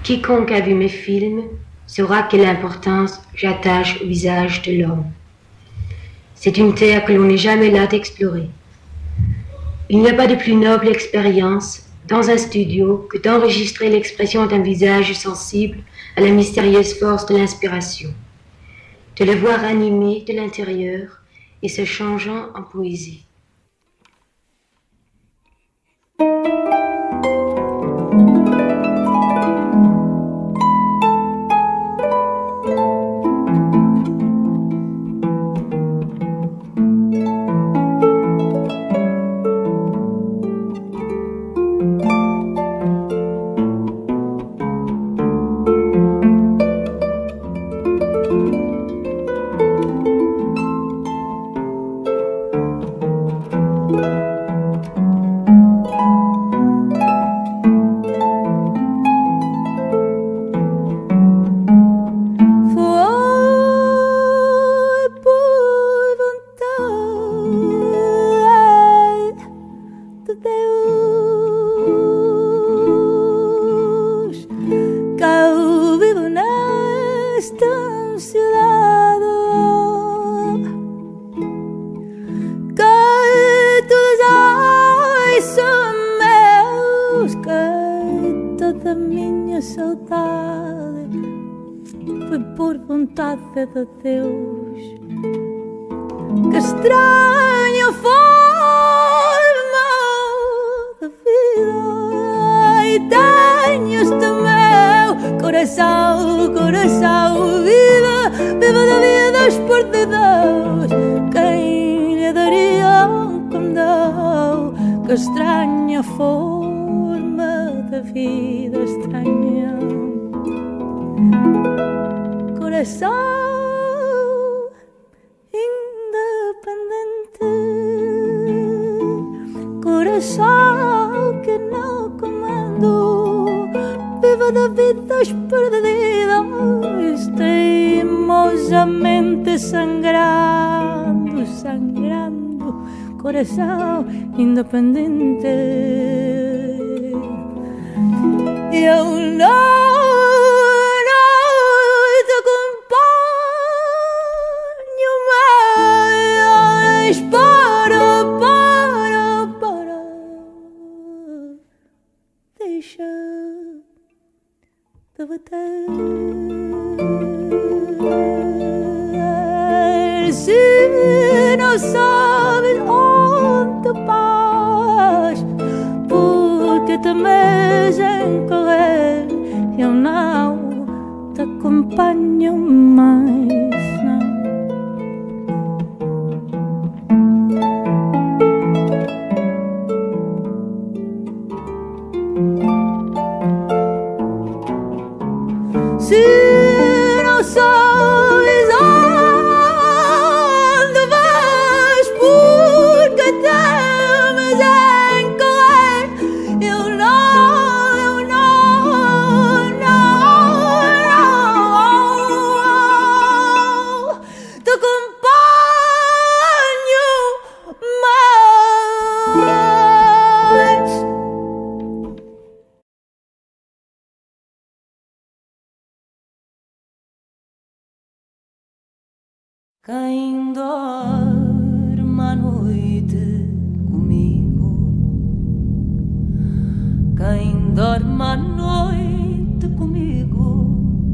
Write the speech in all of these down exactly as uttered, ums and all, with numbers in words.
Quiconque a vu mes films saura quelle importance j'attache au visage de l'homme. C'est une terre que l'on n'est jamais là d'explorer. Il n'y a pas de plus noble expérience dans un studio que d'enregistrer l'expression d'un visage sensible à la mystérieuse force de l'inspiration, de le voir animé de l'intérieur et se changeant en poésie. De Deus, que estranha forma de vida, e tenho este meu coração, coração, viva, viva da vida dos perdidos, quem lhe daria um condão, que estranha forma de vida, estranha coração coração que não comando, viva da vida perdidos, teimosamente sangrando, sangrando, coração independente. Eu não de bater. Se não sabes onde vais, porque temes em correr, eu não te acompanho mais, não. Se não sabes onde vais, porque temes em correr, eu não, eu não, não, te acompanho mais. Quem dorme à noite comigo, quem dorme à noite comigo,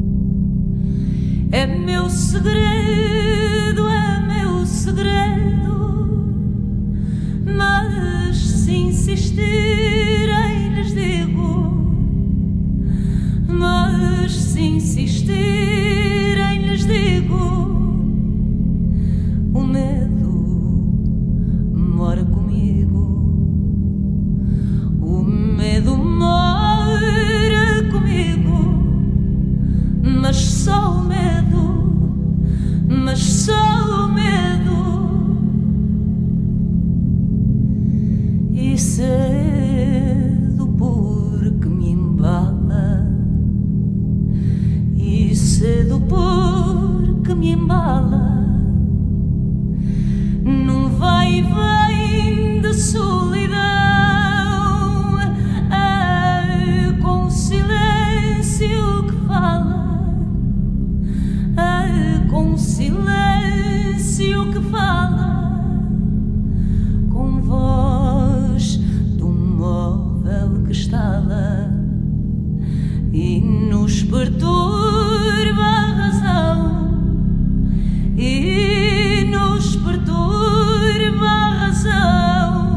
é meu segredo, é meu segredo, mas se insistirem lhes digo, mas se insistirem lhes digo, o medo mora comigo, o medo mora comigo, mas só o medo, mas só o medo, e sei perturba a razão, e nos perturba a razão.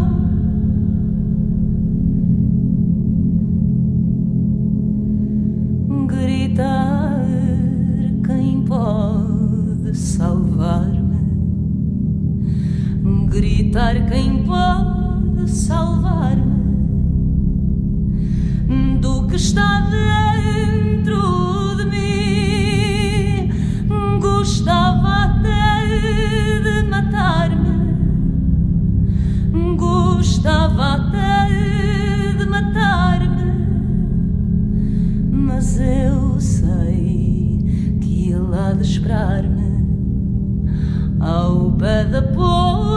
Gritar quem pode salvar-me, gritar quem pode salvar-me do que está dentro de mim. Gostava até de matar-me, gostava até de matar-me, mas eu sei que ele há de esperar-me ao pé da porta